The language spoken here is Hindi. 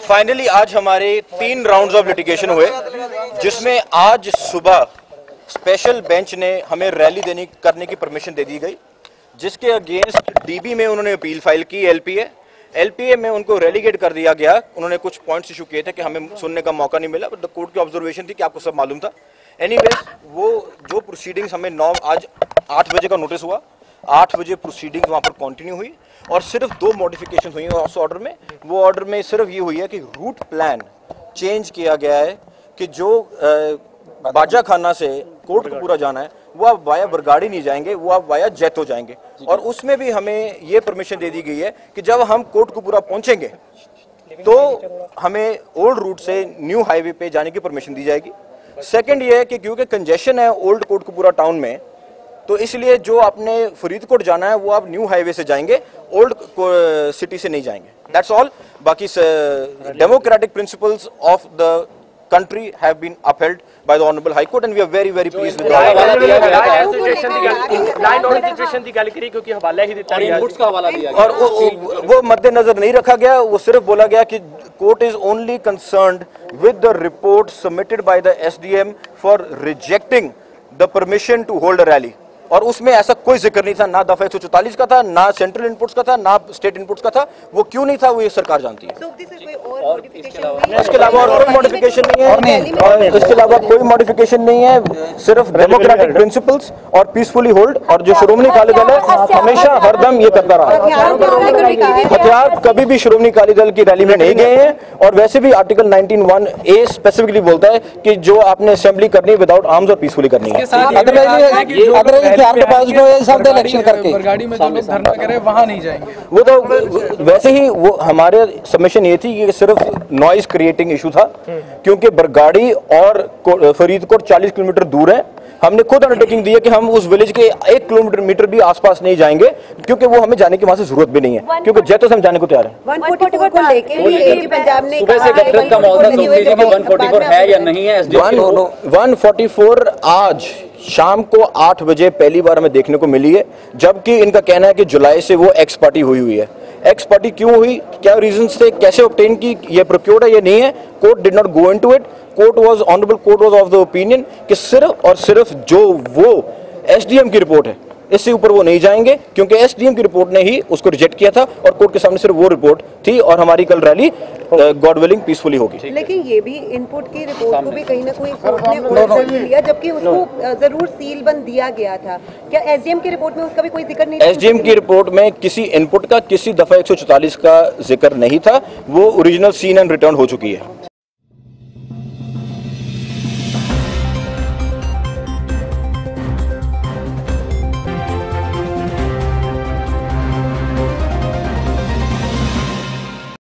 फाइनली आज हमारे 3 राउंड्स ऑफ लिटिगेशन हुए, जिसमें आज सुबह स्पेशल बेंच ने हमें रैली करने की परमिशन दे दी गई, जिसके अगेंस्ट डीबी में उन्होंने अपील फाइल की। एलपीए में उनको रेलीगेट कर दिया गया। उन्होंने कुछ पॉइंट्स इशू किए थे कि हमें सुनने का मौका नहीं मिला, बट द कोर्ट की ऑब्जर्वेशन थी कि आपको सब मालूम था। एनीवेज, वो जो प्रोसीडिंग्स हमें आज 8 बजे का नोटिस हुआ, 8 बजे प्रोसीडिंग्स वहाँ पर कंटिन्यू हुई और सिर्फ 2 मॉडिफिकेशन हुई उस ऑर्डर में। वो ऑर्डर में सिर्फ ये हुई है कि रूट प्लान चेंज किया गया है कि जो बाजा खाना से कोटकपूरा जाना है वो आप वाया बरगाड़ी नहीं जाएंगे, वो आप वाया जैतो जाएंगे। और उसमें भी हमें ये परमिशन दे दी गई है कि जब हम कोटकपूरा पहुंचेंगे तो हमें ओल्ड रूट से न्यू हाईवे पे जाने की परमिशन दी जाएगी। सेकंड ये है कि क्योंकि कंजेशन है ओल्ड कोटकपूरा टाउन में, तो इसलिए जो आपने फरीदकोट जाना है वो आप न्यू हाईवे से जाएंगे, ओल्ड सिटी से नहीं जाएंगे। That's all. बाकी democratic principles of the country have been upheld by the honorable high court and we are very pleased with that। और वो मद्देनजर नहीं रखा गया, वो सिर्फ बोला गया कि court is only concerned with the report submitted by the SDM for rejecting the permission to hold a rally. और उसमें ऐसा कोई जिक्र नहीं था, ना दफा 144 का था, ना सेंट्रल इनपुट्स का था, ना स्टेट इनपुट्स का था। वो क्यों नहीं था वो ये सरकार जानती है। इसके अलावा और कोई मॉडिफिकेशन नहीं है, इसके अलावा कोई मॉडिफिकेशन नहीं है। सिर्फ डेमोक्रेटिक प्रिंसिपल्स और पीसफुली होल्ड। और जो श्रोमणी अकाली दल है हमेशा हरदम ये करता रहा। हथियार कभी भी श्रोमणी अकाली दल की रैली में नहीं गए हैं। और वैसे भी आर्टिकल 19(1)A स्पेसिफिकली बोलता है कि जो आपने असेंबली करनी है विदाउट आर्म्स और पीसफुली करनी है। आपके पास जो है सब इलेक्शन करके गाड़ी में जो लोग धरना करे वहां नहीं जाएंगे। वो तो वैसे ही वो हमारे सबमिशन ये थी कि सिर्फ नॉइज क्रिएटिंग इशू था, क्योंकि बरगाड़ी और फरीदकोट 40 किलोमीटर दूर है। हमने खुद अंडरटेकिंग दी है कि हम उस विलेज के 1 किलोमीटर भी आसपास नहीं जाएंगे, क्योंकि वो हमें जाने की वहां से जरूरत भी नहीं है, क्योंकि जैतो से हम जाने को तैयार हैं। 144 को लेके पंजाब ने सुबह से गठजोड़ का माहौल था, 144 है या नहीं है? 144 आज शाम को 8 बजे पहली बार हमें देखने को मिली है, जबकि इनका कहना है कि जुलाई से वो एक्स पार्टी हुई है। एक्स पार्टी क्यों हुई, क्या रीजंस थे, कैसे ऑब्टेन की, ये प्रोक्योर्ड है ये नहीं है। Court did not go into it. Honourable court was of the opinion कि सिर्फ और सिर्फ जो वो एसडीएम की रिपोर्ट है इससे ऊपर वो नहीं जाएंगे, क्योंकि एसडीएम की रिपोर्ट ने ही उसको रिजेक्ट किया था और कोर्ट के सामने सिर्फ वो रिपोर्ट थी। और हमारी कल रैली गॉड विलिंग पीसफुली होगी। लेकिन ये भी इनपुट की रिपोर्ट को भी कहीं ना कहीं कोर्ट ने ओवरसेल लिया, जबकि उसको जरूर सील बंद दिया गया था। क्या एसडीएम की रिपोर्ट में उसका भी कोई जिक्र नहीं? एसडीएम की रिपोर्ट में किसी इनपुट का, किसी दफा 144 का जिक्र नहीं था। वो ओरिजिनल सीन एंड रिटर्न हो चुकी है।